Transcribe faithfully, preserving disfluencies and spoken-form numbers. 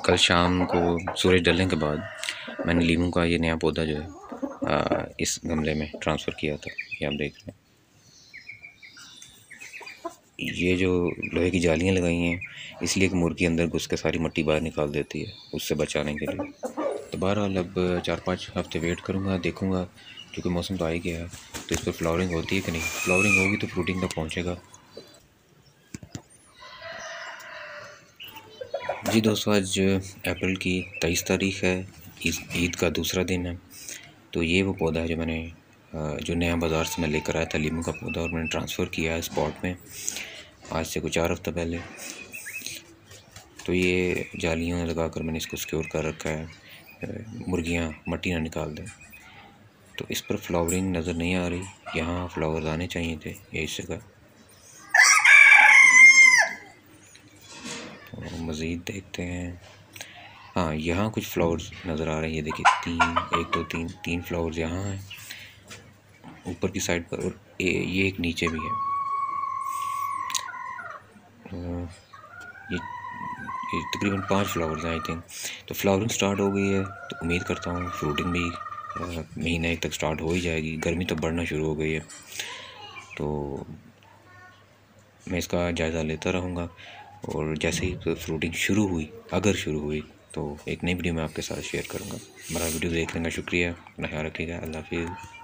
कल शाम को सूरज ढलने के बाद मैंने लीमू का ये नया पौधा जो है आ, इस गमले में ट्रांसफ़र किया था। ये आप देख रहे हैं, ये जो लोहे की जालियाँ लगाई हैं इसलिए कि मुर्गी अंदर घुस के सारी मिट्टी बाहर निकाल देती है, उससे बचाने के लिए। तो बहरहाल अब चार पाँच हफ्ते वेट करूँगा, देखूँगा, क्योंकि मौसम तो आ ही गया है, तो इस पर फ्लावरिंग होती है कि नहीं। फ्लावरिंग होगी तो फ्रूटिंग तक पहुँचेगा। जी दोस्तों, आज अप्रैल की तेईस तारीख़ है, ईद का दूसरा दिन है। तो ये वो पौधा है जो मैंने जो नया बाज़ार से मैं लेकर आया था, लीमू का पौधा, और मैंने ट्रांसफ़र किया है स्पॉट में आज से कुछ चार हफ्ते पहले। तो ये जालियाँ लगा कर मैंने इसको सिक्योर कर रखा है, मुर्गियाँ मट्टी ना निकाल दें। तो इस पर फ्लावरिंग नज़र नहीं आ रही, यहाँ फ्लावर्स आने चाहिए थे, ये इस जगह। तो मज़ीद देखते हैं, हाँ यहाँ कुछ फ्लावर्स नज़र आ रहे हैं, ये देखिए, तीन एक दो तीन तीन फ्लावर्स यहाँ हैं ऊपर की साइड पर, और ये एक नीचे भी है। ये ये तकरीबन पांच फ्लावर्स हैं आई थिंक। तो फ्लावरिंग स्टार्ट हो गई है, तो उम्मीद करता हूँ फ्रूटिंग भी महीने एक तक स्टार्ट हो ही जाएगी। गर्मी तो बढ़ना शुरू हो गई है, तो मैं इसका जायज़ा लेता रहूँगा, और जैसे ही फ्रूटिंग शुरू हुई, अगर शुरू हुई, तो एक नई वीडियो मैं आपके साथ शेयर करूँगा। मेरा वीडियो देखने का शुक्रिया, अपना ख्याल रखिएगा, अल्लाह हाफिज़।